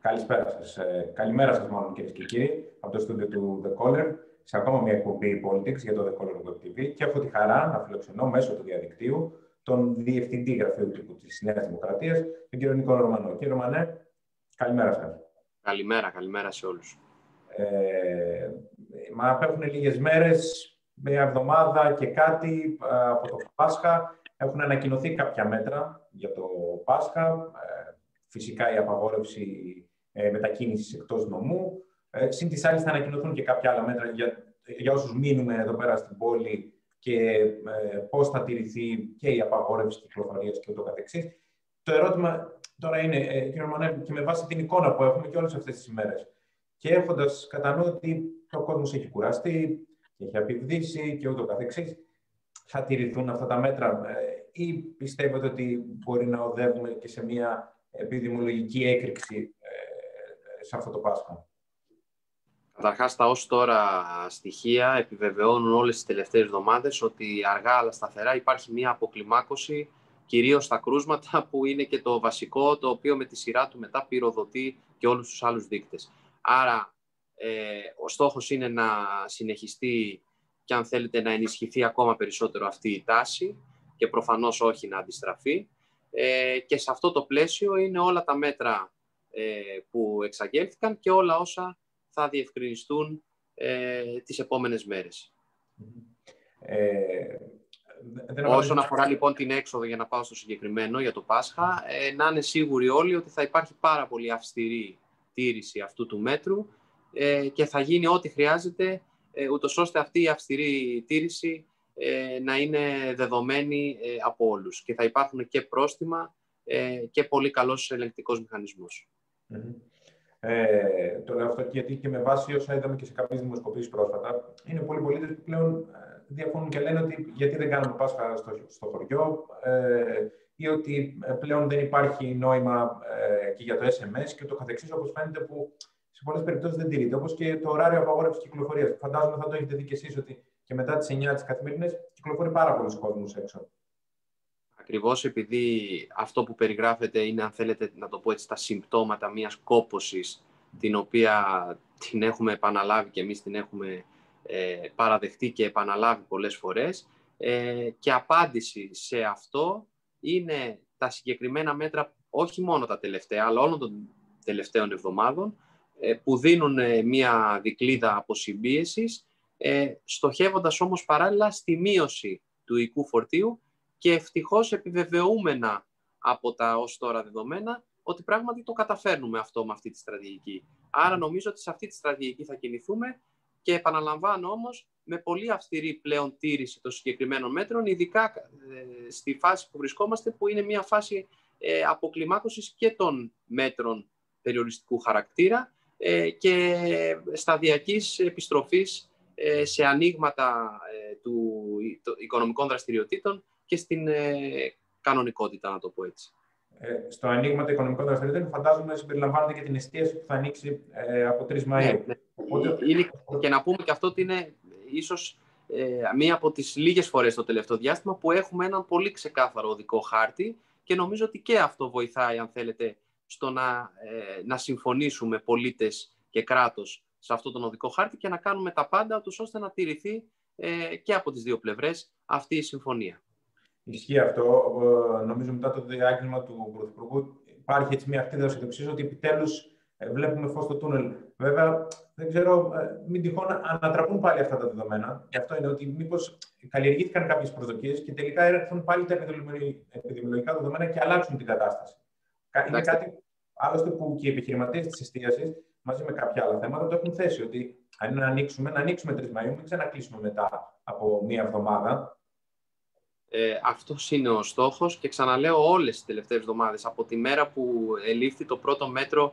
Καλησπέρα σας. Καλημέρα σας μάλλον, κυρίες και κύριοι, από το στούντιο του The Caller, σε ακόμα μια εκπομπή Politics για το The Caller Web TV, και έχω τη χαρά να φιλοξενώ μέσω του διαδικτύου τον Διευθυντή Γραφείου Τύπου της Νέας Δημοκρατίας, τον κύριο Νίκο Ρωμανό. Κύριε Ρωμανέ, καλημέρα σας. Καλημέρα σε όλους. Μα απέχουν λίγες μέρες, μια εβδομάδα και κάτι από το Πάσχα. Έχουν ανακοινωθεί κάποια μέτρα για το Πάσχα. Φυσικά η απαγόρευση μετακίνησης εκτός νομού. Συν της άλλης θα ανακοινωθούν και κάποια άλλα μέτρα για όσους μείνουμε εδώ πέρα στην πόλη και πώς θα τηρηθεί και η απαγόρευση κυκλοφορίας και ούτω καθεξής. Το ερώτημα τώρα είναι, κύριε Ρωμανέ, και με βάση την εικόνα που έχουμε και όλες αυτές τις ημέρες, και έχοντας κατά νου ότι ο κόσμος έχει κουραστεί και έχει απειβδίσει και ούτω καθεξής, θα τηρηθούν αυτά τα μέτρα ή πιστεύετε ότι μπορεί να οδεύουμε και σε μια επιδημιολογική έκρηξη σε αυτό το Πάσχα? Καταρχάς, τα ως τώρα στοιχεία επιβεβαιώνουν όλες τις τελευταίες εβδομάδες ότι αργά αλλά σταθερά υπάρχει μια αποκλιμάκωση, κυρίως στα κρούσματα, που είναι και το βασικό, το οποίο με τη σειρά του μετά πυροδοτεί και όλους τους άλλους δείκτες. Άρα, ο στόχος είναι να συνεχιστεί και, αν θέλετε, να ενισχυθεί ακόμα περισσότερο αυτή η τάση και προφανώς όχι να αντιστραφεί. Και σε αυτό το πλαίσιο είναι όλα τα μέτρα που εξαγγέλθηκαν και όλα όσα θα διευκρινιστούν τις επόμενες μέρες. Όσον αφορά λοιπόν την έξοδο, για να πάω στο συγκεκριμένο για το Πάσχα, να είναι σίγουροι όλοι ότι θα υπάρχει πάρα πολύ αυστηρή τήρηση αυτού του μέτρου και θα γίνει ό,τι χρειάζεται, ούτως ώστε αυτή η αυστηρή τήρηση να είναι δεδομένη από όλους. Και θα υπάρχουν και πρόστιμα και πολύ καλός ελεγκτικός μηχανισμός. Το λέω αυτό γιατί και με βάση όσα είδαμε και σε κάποιες δημοσκοπήσεις πρόσφατα, είναι πολλοί πολίτες που πλέον διαφωνούν και λένε ότι γιατί δεν κάνουμε Πάσχα στο χωριό, ή ότι πλέον δεν υπάρχει νόημα και για το SMS και το καθεξής, όπως φαίνεται, που σε πολλές περιπτώσεις δεν τηρείται. Όπως και το ωράριο απαγόρευσης κυκλοφορίας. Φαντάζομαι θα το έχετε δει και εσείς ότι και μετά τις 9 τις καθημερινές κυκλοφορεί πάρα πολλοί κόσμος έξω. Ακριβώς επειδή αυτό που περιγράφεται είναι, αν θέλετε να το πω έτσι, τα συμπτώματα μιας κόπωσης, την οποία την έχουμε επαναλάβει και εμείς την έχουμε παραδεχτεί και επαναλάβει πολλές φορές, και απάντηση σε αυτό είναι τα συγκεκριμένα μέτρα, όχι μόνο τα τελευταία, αλλά όλων των τελευταίων εβδομάδων, που δίνουν μια δικλείδα αποσυμπίεσης, στοχεύοντας όμως παράλληλα στη μείωση του οικού φορτίου και ευτυχώς επιβεβαιούμενα από τα ως τώρα δεδομένα ότι πράγματι το καταφέρνουμε αυτό με αυτή τη στρατηγική. Άρα νομίζω ότι σε αυτή τη στρατηγική θα κινηθούμε και, επαναλαμβάνω όμως, με πολύ αυστηρή πλέον τήρηση των συγκεκριμένων μέτρων, ειδικά στη φάση που βρισκόμαστε, που είναι μια φάση αποκλιμάκωσης και των μέτρων περιοριστικού χαρακτήρα και σταδιακής επιστροφής σε ανοίγματα του οικονομικών δραστηριοτήτων και στην κανονικότητα, να το πω έτσι. Στο ανοίγμα των οικονομικών δραστηριοτήτων, φαντάζομαι συμπεριλαμβάνεται και την εστίαση που θα ανοίξει από 3 Μαΐου. Ναι. Και να πούμε και αυτό ότι είναι ίσως μία από τις λίγες φορές στο τελευταίο διάστημα που έχουμε έναν πολύ ξεκάθαρο οδικό χάρτη, και νομίζω ότι και αυτό βοηθάει, αν θέλετε, στο να συμφωνήσουμε πολίτες και κράτος σε αυτό τον οδικό χάρτη και να κάνουμε τα πάντα ώστε να τηρηθεί και από τις δύο πλευρές αυτή η συμφωνία. Ισχύει αυτό. Νομίζω μετά το διάγγελμα του Πρωθυπουργού υπάρχει έτσι μια ακτίδα αισιοδοξίας ότι επιτέλους βλέπουμε φως στο τούνελ. Βέβαια, δεν ξέρω, μην τυχόν ανατραπούν πάλι αυτά τα δεδομένα. Και αυτό είναι ότι μήπως καλλιεργήθηκαν κάποιες προσδοκίες και τελικά έρθουν πάλι τα επιδημιολογικά δεδομένα και αλλάξουν την κατάσταση. Είναι κάτι άλλωστε που και οι επιχειρηματίες της εστίασης, μαζί με κάποια άλλα θέματα, το έχουν θέσει. Ότι αν είναι να ανοίξουμε 3 Μαΐου, μην ξανακλείσουμε μετά από μία εβδομάδα. Αυτός είναι ο στόχος και ξαναλέω όλες τις τελευταίες εβδομάδες, από τη μέρα που ελήφθη το πρώτο μέτρο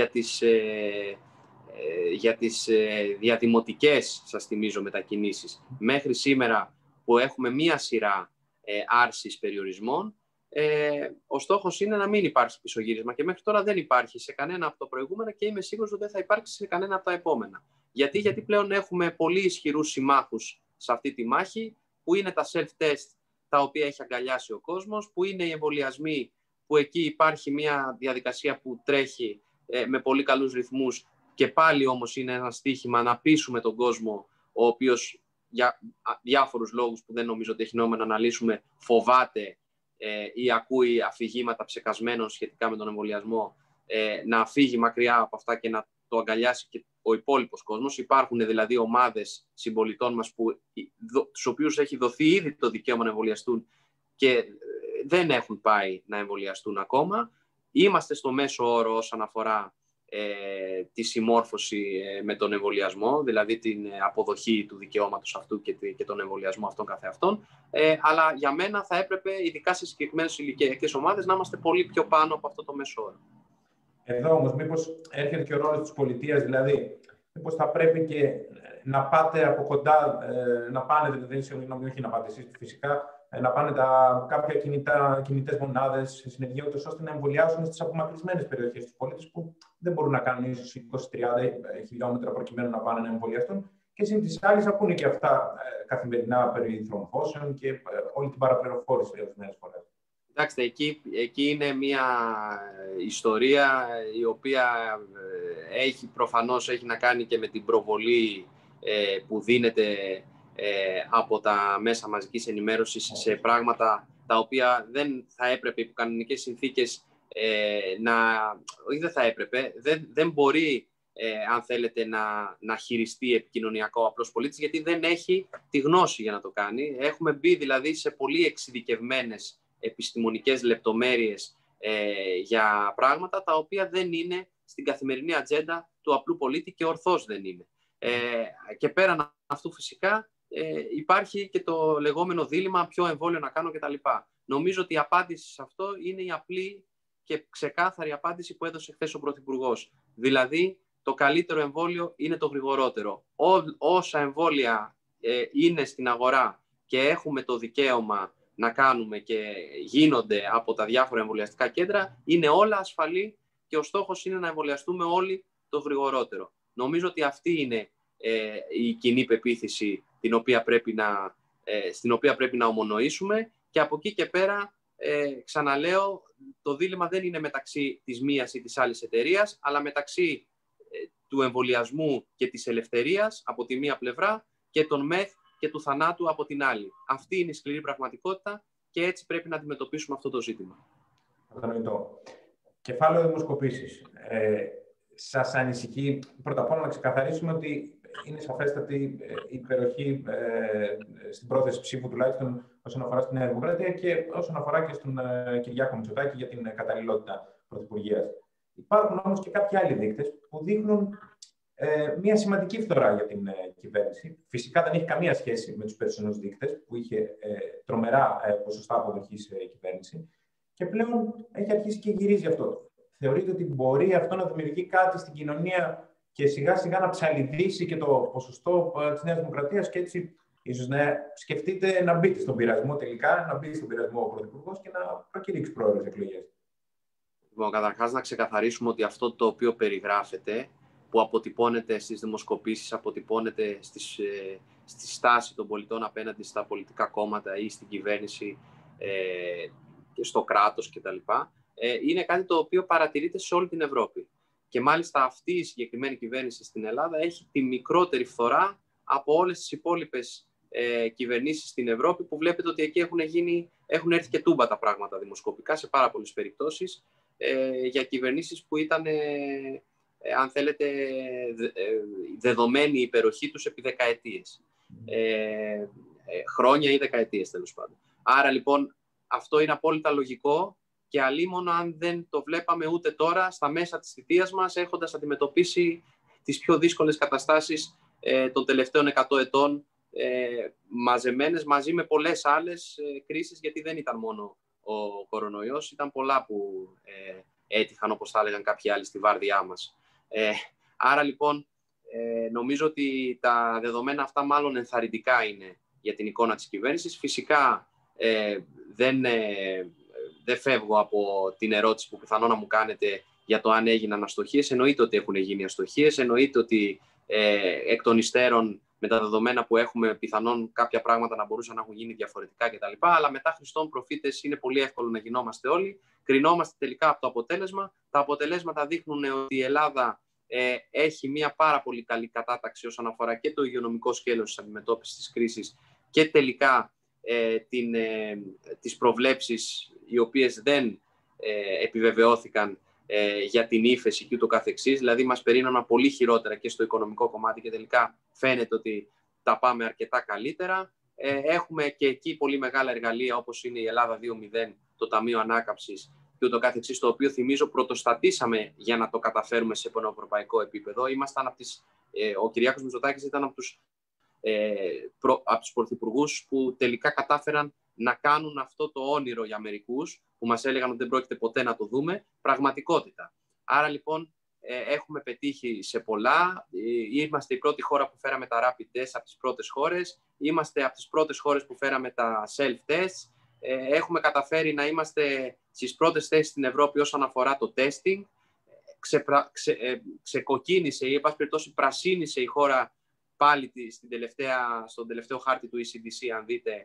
για τις διαδημοτικές, σας θυμίζω, μετακινήσεις, μέχρι σήμερα που έχουμε μία σειρά άρσης περιορισμών, ο στόχος είναι να μην υπάρχει πισωγύρισμα και μέχρι τώρα δεν υπάρχει σε κανένα από τα προηγούμενα και είμαι σίγουρος ότι δεν θα υπάρξει σε κανένα από τα επόμενα. Γιατί πλέον έχουμε πολύ ισχυρούς συμμάχους σε αυτή τη μάχη, που είναι τα self-test, τα οποία έχει αγκαλιάσει ο κόσμος, που είναι οι εμβολιασμοί, που εκεί υπάρχει μια διαδικασία που τρέχει με πολύ καλούς ρυθμούς, και πάλι όμως είναι ένα στοίχημα να πείσουμε τον κόσμο, ο οποίος για διάφορους λόγους που δεν νομίζω ότι έχει νόημα να αναλύσουμε, φοβάται ή ακούει αφηγήματα ψεκασμένων σχετικά με τον εμβολιασμό, να φύγει μακριά από αυτά και να το αγκαλιάσει και ο υπόλοιπος κόσμος. Υπάρχουν δηλαδή ομάδες συμπολιτών μας τους οποίους έχει δοθεί ήδη το δικαίωμα να εμβολιαστούν και δεν έχουν πάει να εμβολιαστούν ακόμα. Είμαστε στο μέσο όρο όσον αφορά τη συμμόρφωση με τον εμβολιασμό, δηλαδή την αποδοχή του δικαιώματος αυτού και τον εμβολιασμό αυτόν καθεαυτόν. Αλλά για μένα θα έπρεπε, ειδικά σε συγκεκριμένες ηλικιακές ομάδες, να είμαστε πολύ πιο πάνω από αυτό το μέσο όρο. Εδώ όμως μήπως έρχεται και ο ρόλος της πολιτείας, δηλαδή μήπως θα πρέπει και να πάτε από κοντά, να πάνε, δηλαδή συγγνώμη, όχι να πάτε εσείς φυσικά, να πάνε κάποια κινητές μονάδες σε συνεργεία, ώστε να εμβολιάσουν στις απομακρυσμένες περιοχές τους πολίτες που δεν μπορούν να κάνουν ίσως 20-30 χιλιόμετρα προκειμένου να πάνε να εμβολιαστούν. Και συν της άλλης θα πούνε και αυτά καθημερινά περί θρομφώσεων και όλη την παραπληροφόρηση ορισμένες φορές. Κοιτάξτε, εκεί είναι μια ιστορία η οποία προφανώς έχει να κάνει και με την προβολή που δίνεται από τα μέσα μαζικής ενημέρωσης σε πράγματα τα οποία δεν θα έπρεπε υπό κανονικές συνθήκες δεν θα έπρεπε, δεν μπορεί αν θέλετε να χειριστεί επικοινωνιακό απλός πολίτης, γιατί δεν έχει τη γνώση για να το κάνει. Έχουμε μπει δηλαδή σε πολύ εξειδικευμένες επιστημονικές λεπτομέρειες για πράγματα τα οποία δεν είναι στην καθημερινή ατζέντα του απλού πολίτη και ορθώς δεν είναι. Και πέραν αυτού φυσικά υπάρχει και το λεγόμενο δίλημμα ποιο εμβόλιο να κάνω κτλ. Νομίζω ότι η απάντηση σε αυτό είναι η απλή και ξεκάθαρη απάντηση που έδωσε χθες ο Πρωθυπουργός. Δηλαδή, το καλύτερο εμβόλιο είναι το γρηγορότερο. Όσα εμβόλια είναι στην αγορά και έχουμε το δικαίωμα να κάνουμε και γίνονται από τα διάφορα εμβολιαστικά κέντρα, είναι όλα ασφαλή και ο στόχος είναι να εμβολιαστούμε όλοι το γρηγορότερο. Νομίζω ότι αυτή είναι η κοινή πεποίθηση στην οποία πρέπει να ομονοήσουμε, και από εκεί και πέρα, ξαναλέω, το δίλημμα δεν είναι μεταξύ της μίας ή της άλλης εταιρείας, αλλά μεταξύ του εμβολιασμού και της ελευθερίας από τη μία πλευρά και των ΜΕΘ και του θανάτου από την άλλη. Αυτή είναι η σκληρή πραγματικότητα και έτσι πρέπει να αντιμετωπίσουμε αυτό το ζήτημα. Κατανοητό. Κεφάλαιο δημοσκοπήσεις. Σας ανησυχεί, πρώτα απ' όλα να ξεκαθαρίσουμε ότι είναι σαφέστατη η υπεροχή στην πρόθεση ψήφου, τουλάχιστον όσον αφορά στην Νέα Δημοκρατία και όσον αφορά και στον Κυριάκο Μητσοτάκη για την καταλληλότητα πρωθυπουργίας. Υπάρχουν όμως και κάποιοι άλλοι δείκτες που δείχνουν μια σημαντική φθορά για την κυβέρνηση. Φυσικά δεν έχει καμία σχέση με τους περσινούς δείκτες, που είχε τρομερά ποσοστά αποδοχής η κυβέρνηση, και πλέον έχει αρχίσει και γυρίζει αυτό. Θεωρείτε ότι μπορεί αυτό να δημιουργεί κάτι στην κοινωνία και σιγά σιγά να ψαλιδίσει και το ποσοστό της Νέας Δημοκρατίας, και έτσι ίσως να σκεφτείτε να μπείτε στον πειρασμό τελικά, να μπει στον πειρασμό ο Πρωθυπουργός και να προκηρύξει πρόεδρες εκλογές? Λοιπόν, καταρχάς να ξεκαθαρίσουμε ότι αυτό το οποίο περιγράφεται, που αποτυπώνεται στις δημοσκοπήσεις, αποτυπώνεται στη στάση των πολιτών απέναντι στα πολιτικά κόμματα ή στην κυβέρνηση και στο κράτος κτλ., είναι κάτι το οποίο παρατηρείται σε όλη την Ευρώπη. Και μάλιστα αυτή η συγκεκριμένη κυβέρνηση στην Ελλάδα έχει τη μικρότερη φθορά από όλες τις υπόλοιπες κυβερνήσεις στην Ευρώπη, που βλέπετε ότι εκεί έχουν έρθει και τούμπα τα πράγματα δημοσκοπικά σε πάρα πολλές περιπτώσεις, για κυβερνήσεις που ήταν, αν θέλετε, δεδομένη η υπεροχή τους επί δεκαετίες. Χρόνια ή δεκαετίες, τέλος πάντων. Άρα λοιπόν αυτό είναι απόλυτα λογικό, και αλίμονο αν δεν το βλέπαμε ούτε τώρα στα μέσα της θητείας μας, έχοντας αντιμετωπίσει τις πιο δύσκολες καταστάσεις των τελευταίων 100 ετών, μαζεμένες μαζί με πολλές άλλες κρίσεις, γιατί δεν ήταν μόνο ο κορονοϊός, ήταν πολλά που έτυχαν, όπως θα έλεγαν κάποιοι άλλοι, στη βάρδιά μας. Άρα λοιπόν νομίζω ότι τα δεδομένα αυτά μάλλον ενθαρρυντικά είναι για την εικόνα της κυβέρνησης. Φυσικά δεν φεύγω από την ερώτηση που πιθανόν να μου κάνετε για το αν έγιναν αστοχίες. Εννοείται ότι έχουν γίνει αστοχίες. Εννοείται ότι εκ των υστέρων με τα δεδομένα που έχουμε, πιθανόν κάποια πράγματα να μπορούσαν να έχουν γίνει διαφορετικά κτλ. Αλλά μετά Χριστόν προφήτες είναι πολύ εύκολο να γινόμαστε όλοι. Κρινόμαστε τελικά από το αποτέλεσμα. Τα αποτελέσματα δείχνουν ότι η Ελλάδα έχει μια πάρα πολύ καλή κατάταξη όσον αφορά και το υγειονομικό σκέλος της αντιμετώπισης της κρίσης και τελικά τις προβλέψεις οι οποίες δεν επιβεβαιώθηκαν για την ύφεση και ούτω καθεξής. Δηλαδή μας περίμεναν πολύ χειρότερα και στο οικονομικό κομμάτι και τελικά φαίνεται ότι τα πάμε αρκετά καλύτερα. Έχουμε και εκεί πολύ μεγάλα εργαλεία όπως είναι η Ελλάδα 2.0, το Ταμείο Ανάκαμψης και ούτω καθεξής, το οποίο θυμίζω πρωτοστατήσαμε για να το καταφέρουμε σε πανευρωπαϊκό επίπεδο. Ο Κυριάκος Μητσοτάκης ήταν από τους πρωθυπουργούς που τελικά κατάφεραν να κάνουν αυτό το όνειρο για μερικούς που μας έλεγαν ότι δεν πρόκειται ποτέ να το δούμε, πραγματικότητα. Άρα λοιπόν έχουμε πετύχει σε πολλά. Είμαστε η πρώτη χώρα που φέραμε τα rapid tests, από τις πρώτες χώρες. Είμαστε από τις πρώτες χώρες που φέραμε τα self-tests. Έχουμε καταφέρει να είμαστε στις πρώτες θέσεις στην Ευρώπη όσον αφορά το testing. Ξεκοκκίνησε ή εν πάση περιπτώσει πρασίνησε η χώρα πάλι στον τελευταίο χάρτη του ECDC, αν δείτε,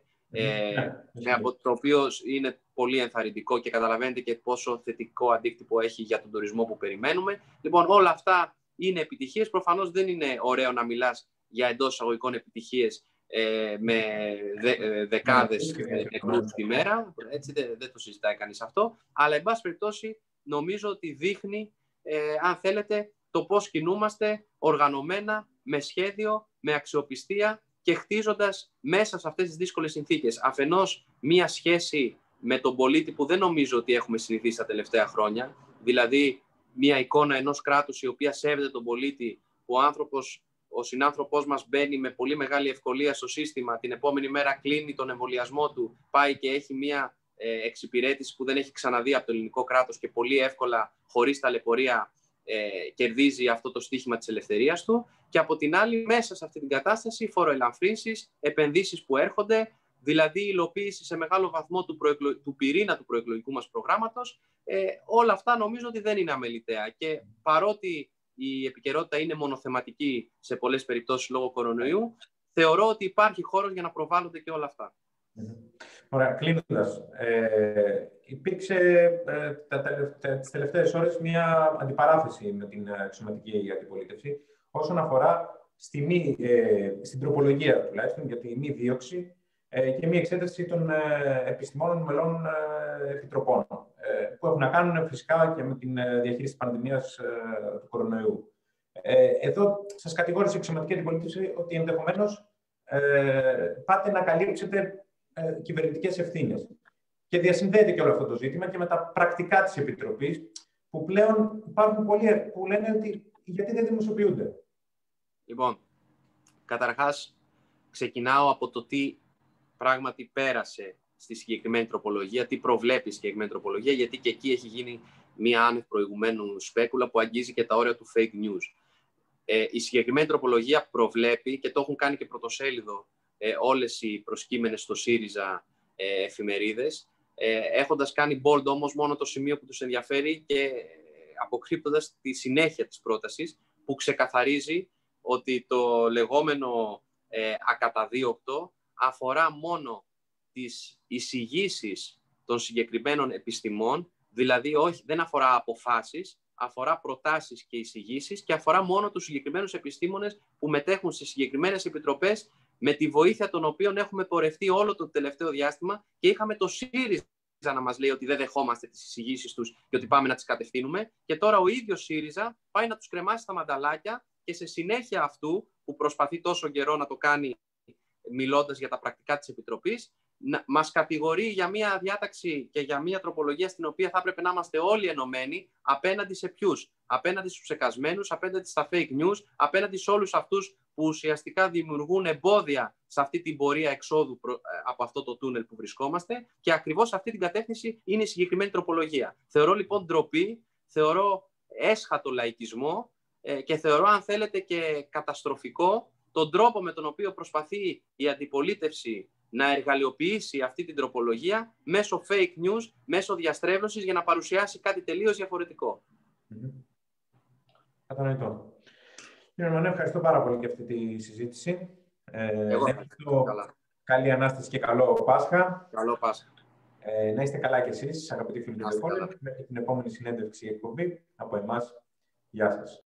το οποίο είναι πολύ ενθαρρυντικό και καταλαβαίνετε και πόσο θετικό αντίκτυπο έχει για τον τουρισμό που περιμένουμε. Λοιπόν, όλα αυτά είναι επιτυχίες. Προφανώς δεν είναι ωραίο να μιλάς για εντός εισαγωγικών επιτυχίες με δεκάδες νεκρούς τη μέρα. Έτσι, δεν το συζητάει κανείς αυτό. Αλλά, εν πάση περιπτώσει, νομίζω ότι δείχνει, αν θέλετε, το πώς κινούμαστε οργανωμένα, με σχέδιο, με αξιοπιστία και χτίζοντας μέσα σε αυτές τις δύσκολες συνθήκες. Αφενός, μία σχέση με τον πολίτη που δεν νομίζω ότι έχουμε συνηθίσει τα τελευταία χρόνια. Δηλαδή, μία εικόνα ενός κράτους η οποία σέβεται τον πολίτη, που ο συνάνθρωπός μας μπαίνει με πολύ μεγάλη ευκολία στο σύστημα, την επόμενη μέρα κλείνει τον εμβολιασμό του, πάει και έχει μία εξυπηρέτηση που δεν έχει ξαναδεί από το ελληνικό κράτος και πολύ εύκολα, χωρίς ταλαιπωρία, κερδίζει αυτό το στοίχημα της ελευθερίας του. Και από την άλλη, μέσα σε αυτή την κατάσταση, φοροελαφρύνσεις, επενδύσεις που έρχονται, δηλαδή υλοποίηση σε μεγάλο βαθμό του πυρήνα του προεκλογικού μας προγράμματος. Όλα αυτά νομίζω ότι δεν είναι αμεληταία. Και παρότι η επικαιρότητα είναι μονοθεματική σε πολλές περιπτώσεις λόγω κορονοϊού, θεωρώ ότι υπάρχει χώρος για να προβάλλονται και όλα αυτά. Ωραία, κλείνοντας, υπήρξε τις τελευταίες ώρες μια αντιπαράθεση με την αξιωματική αντιπολίτευση όσον αφορά στην τροπολογία τουλάχιστον για τη μη δίωξη και μη εξέταση των επιστημόνων μελών επιτροπών που έχουν να κάνουν φυσικά και με την διαχείριση της πανδημίας του κορονοϊού. Εδώ σας κατηγόρησε η αξιωματική αντιπολίτευση ότι ενδεχομένως πάτε να καλύψετε κυβερνητικές ευθύνες. Και διασυνδέεται και όλο αυτό το ζήτημα και με τα πρακτικά της Επιτροπής, που πλέον υπάρχουν πολλοί που λένε ότι γιατί δεν δημοσιοποιούνται. Λοιπόν, καταρχάς ξεκινάω από το τι πράγματι πέρασε στη συγκεκριμένη τροπολογία, τι προβλέπει η συγκεκριμένη τροπολογία, γιατί και εκεί έχει γίνει μία άνευ προηγουμένου σπέκουλα που αγγίζει και τα όρια του fake news. Η συγκεκριμένη τροπολογία προβλέπει, και το έχουν κάνει και πρωτοσέλιδο όλες οι προσκύμενες στο ΣΥΡΙΖΑ εφημερίδες, έχοντας κάνει bold όμως μόνο το σημείο που τους ενδιαφέρει και αποκρύπτοντας τη συνέχεια της πρότασης, που ξεκαθαρίζει ότι το λεγόμενο ακαταδίωκτο αφορά μόνο τις εισηγήσεις των συγκεκριμένων επιστημών, δηλαδή δεν αφορά αποφάσεις, αφορά προτάσεις και εισηγήσεις και αφορά μόνο τους συγκεκριμένους επιστήμονες που μετέχουν σε συγκεκριμένες επιτροπές, με τη βοήθεια των οποίων έχουμε πορευτεί όλο το τελευταίο διάστημα, και είχαμε το ΣΥΡΙΖΑ να μας λέει ότι δεν δεχόμαστε τις εισηγήσεις τους και ότι πάμε να τις κατευθύνουμε, και τώρα ο ίδιος ΣΥΡΙΖΑ πάει να τους κρεμάσει στα μανταλάκια και σε συνέχεια αυτού που προσπαθεί τόσο καιρό να το κάνει μιλώντας για τα πρακτικά της Επιτροπής, μας κατηγορεί για μια διάταξη και για μια τροπολογία στην οποία θα έπρεπε να είμαστε όλοι ενωμένοι απέναντι σε ποιους? Απέναντι στους ψεκασμένους, απέναντι στα fake news, απέναντι σε όλους αυτούς που ουσιαστικά δημιουργούν εμπόδια σε αυτή την πορεία εξόδου από αυτό το τούνελ που βρισκόμαστε, και ακριβώς σε αυτή την κατεύθυνση είναι η συγκεκριμένη τροπολογία. Θεωρώ λοιπόν ντροπή, θεωρώ έσχατο λαϊκισμό και θεωρώ, αν θέλετε, και καταστροφικό τον τρόπο με τον οποίο προσπαθεί η αντιπολίτευση να εργαλειοποιήσει αυτή την τροπολογία μέσω fake news, μέσω διαστρέβλωσης, για να παρουσιάσει κάτι τελείως διαφορετικό. Κατανοητό. Κύριε Μανέ, ευχαριστώ πάρα πολύ για αυτή τη συζήτηση. Εγώ καλά. Καλή Ανάσταση και καλό Πάσχα. Καλό Πάσχα. Να είστε καλά κι εσείς, αγαπητοί φίλοι του The Fallen. Μέχρι την επόμενη συνέντευξη εκπομπή από εμάς. Γεια σας.